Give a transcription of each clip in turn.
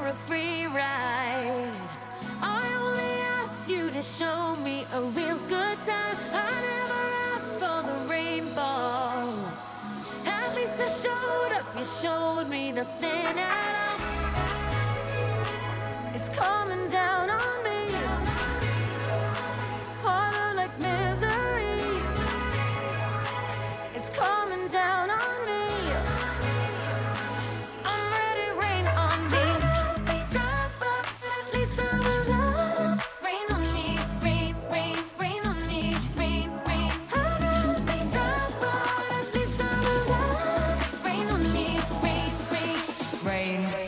a free ride. I only asked you to show me a real good time. I never asked for the rainfall. At least I showed up, you showed me the thin out. It's coming down on me, harder like misery. It's coming down on me. I'm ready, rain on me. I'll be dry, but at least I'm alive. Rain on me, rain, rain, rain on me, rain, rain. I'll be dry, but at least I'm alive. Rain on me, rain, rain, Rain on me.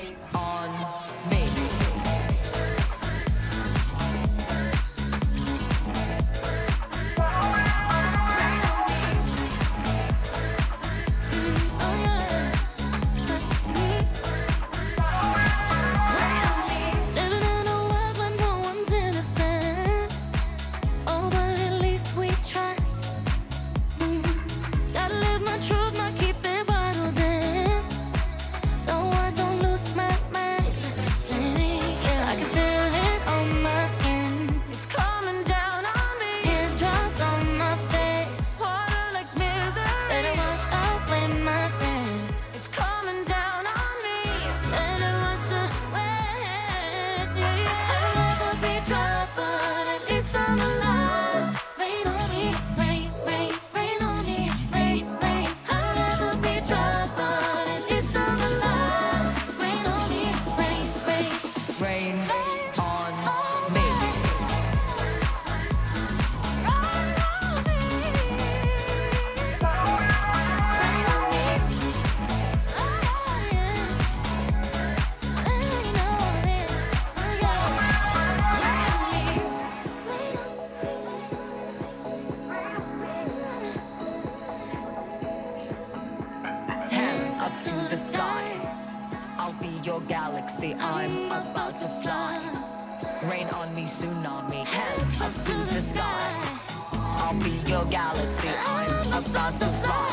Up to the sky, I'll be your galaxy, I'm about to fly. Rain on me, tsunami, hands up to the sky. I'll be your galaxy, I'm about to fly.